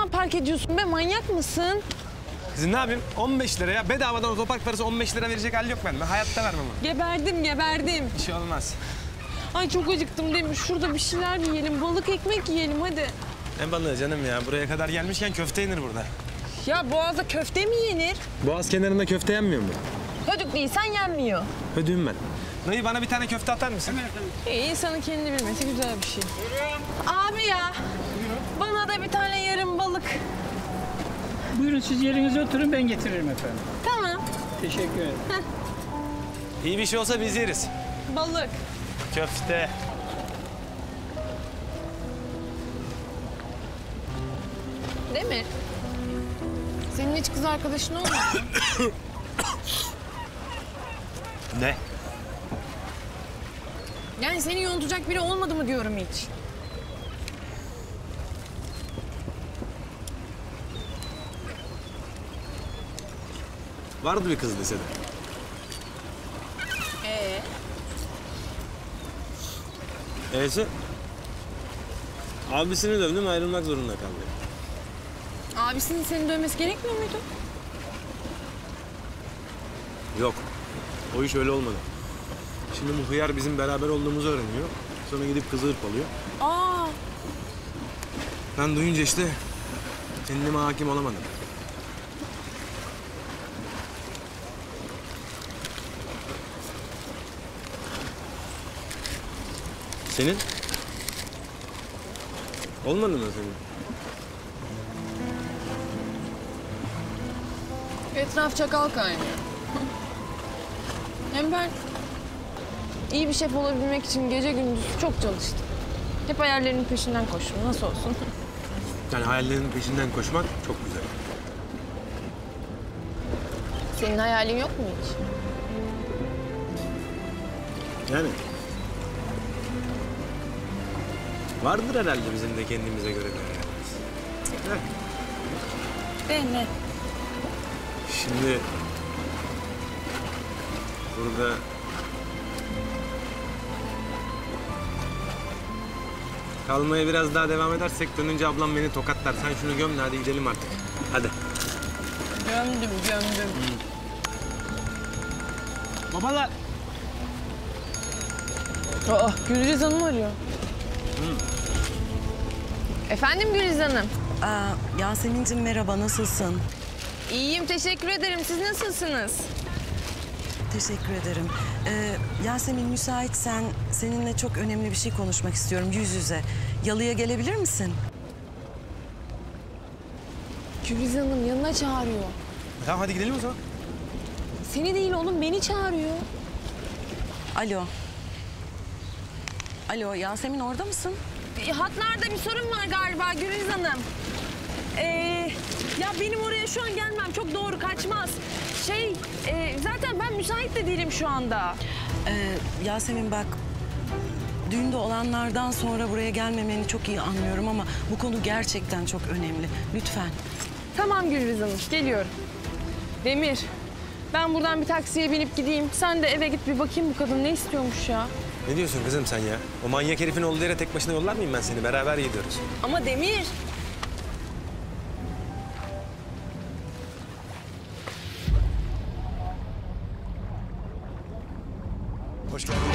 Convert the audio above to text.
zaman park ediyorsun be? Manyak mısın? Kızım ne yapayım? 15 lira ya. Bedavadan otopark parası 15 lira verecek hali yok bende. Ben hayatta vermem onu. Geberdim. Bir şey olmaz. Ay çok acıktım Demir. Şurada bir şeyler yiyelim. Balık ekmek yiyelim hadi. Ne balığı canım ya? Buraya kadar gelmişken köfte yenir burada. Ya Boğaz'da köfte mi yenir? Boğaz kenarında köfte yenmiyor mu? Hödük değilsen yenmiyor. Ödüğüm ben. Dayı bana bir tane köfte atar mısın? İnsanın kendi bilmesi güzel bir şey. Abi ya. Bana da bir tane yarım balık. Buyurun siz yerinize oturun ben getiririm efendim. Tamam. Teşekkür ederim. İyi bir şey olsa biz yeriz. Balık. Köfte. Demir. Senin hiç kız arkadaşın olmadı mı? Ne? Yani seni yontacak biri olmadı mı diyorum hiç. Vardı bir kız lisede. E'si? Abisini dövdüm ayrılmak zorunda kaldı. Abisinin seni dövmesi gerekmiyor muydu? Yok. O iş öyle olmadı. Şimdi bu hıyar bizim beraber olduğumuzu öğreniyor. Sonra gidip kızı hırpalıyor. Aa. Ben duyunca işte kendime hakim olamadım. Senin? Olmadı mı senin? Etraf çakal kaynıyor. Hem ben iyi bir şef olabilmek için gece gündüz çok çalıştım. Hep hayallerimin peşinden koştum. Nasıl olsun? Yani hayallerinin peşinden koşmak çok güzel. Senin hayalin yok mu hiç? Yani vardır herhalde bizim de kendimize göre bir hayalimiz. De ne? Şimdi burada kalmaya biraz daha devam edersek dönünce ablam beni tokatlar. Sen şunu göm de hadi gidelim artık. Hadi. Gömdüm. Babalar. Aa, Gülriz Hanım arıyor. Efendim Gülriz Hanım? Yasemin'cim merhaba, nasılsın? İyiyim, teşekkür ederim. Siz nasılsınız? Teşekkür ederim. Yasemin müsaitsen seninle çok önemli bir şey konuşmak istiyorum yüz yüze. Yalıya gelebilir misin? Gülriz Hanım yanına çağırıyor. Tamam hadi gidelim o zaman. Seni değil oğlum, beni çağırıyor. Alo. Alo, Yasemin orada mısın? Hatlarda bir sorun var galiba Gülriz Hanım. Ya benim oraya şu an gelmem çok doğru kaçmaz. Zaten ben müsait de değilim şu anda. Yasemin bak, düğünde olanlardan sonra buraya gelmemeni çok iyi anlıyorum ama bu konu gerçekten çok önemli. Lütfen. Tamam Gülriz Hanım, geliyorum. Demir, ben buradan bir taksiye binip gideyim. Sen de eve git bir bakayım bu kadın ne istiyormuş ya. Ne diyorsun kızım sen ya? O manyak herifin olduğu yere tek başına yollar mıyım ben seni? Beraber gidiyoruz. Ama Demir. Hoş geldin.